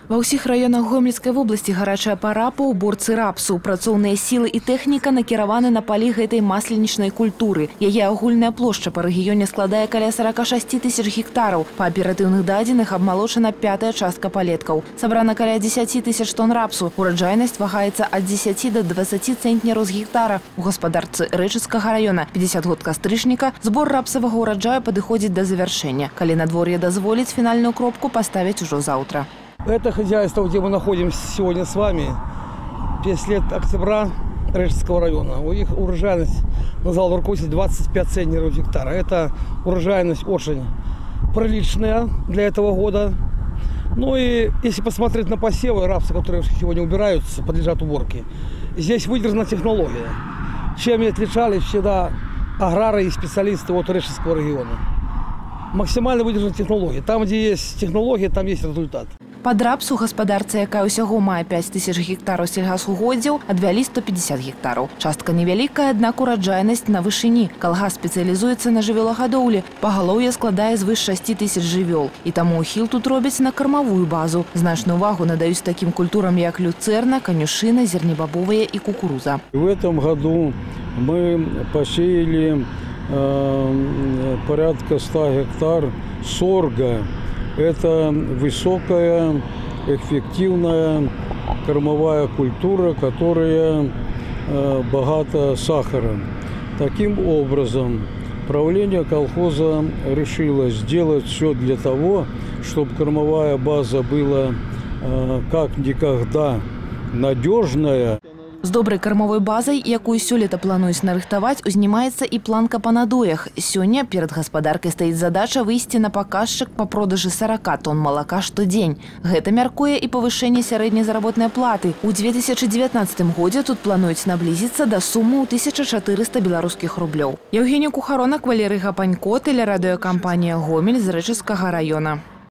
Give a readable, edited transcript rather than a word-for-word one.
Ва ўсіх раёнах Гомельскай вобласці гарачая пара па ўборцы рапсу. Працоўныя сілы і тэхніка накіраваны на палі гэтай масленічнай культуры. Яе агульная плошча па рэгіёне складае каля 46 тысяч гектараў. Па аператыўных дадзеных абмалочана 5-я частка палеткаў. Сабрана каля 10 тысяч тонн рапсу. Ураджайнасць вагаецца ад 10 до 20 цэнтнераў з гектара. У гаспадарцы Рэчыцкага раёна 50 год кастрычніка збор рапсавага ураджаю падыходзіць да завяршэння. Калі надвор'е дазволіць, фінальную кропку паставяць ужо заўтра. Это хозяйство, где мы находимся сегодня с вами, 5 лет октября Рэчыцкого района. У них урожайность, назвал руководитель, 25 центнеров гектара. Это урожайность очень приличная для этого года. Ну и если посмотреть на посевы рапса, которые сегодня убираются, подлежат уборке, здесь выдержана технология. Чем и отличались всегда аграры и специалисты от Рэчыцкого региона. Максимально выдержана технология. Там, где есть технология, там есть результат. Пад рапс у гаспадарцы, якая ўсяго мае 5 тысяч гектараў сельгасугоддзяў, адвялі 150 гектараў. Частка невялікая, аднак ураджайнасць на вышыні. Калгас спецыялізуецца на жывёлагадоўлі. Пагалоўе складае звыш 6 тысяч жывёл. І таму ўхіл тут робяць на кармавую базу. Значную увагу надаюць такім культурам, як люцерна, канюшына, зернебабовая і кукуруза. В этом году мы посеяли порядка 100 гектар сорга. Это высокая, эффективная кормовая культура, которая богата сахаром. Таким образом, правление колхоза решило сделать все для того, чтобы кормовая база была как никогда надежная. З добрай кармовой базай, якую сёлета плануюць нарыхтаваць, узнімаецца і планка па надоях. Сёння перад гаспадаркай стаіць задача выйсці на паказчык па продажы 40 тонн малака штодзень. Гэта мяркуе і павышэнне сярэдняй заработнай платы. У 2019 годзе тут плануюць наблізіцца да сумы ў 1400 беларускіх рублёў. Евгенія Кухаронак, Валерый Гапанько, тэлерадыёкампанія «Гомель» з Рэчыцкага раёна.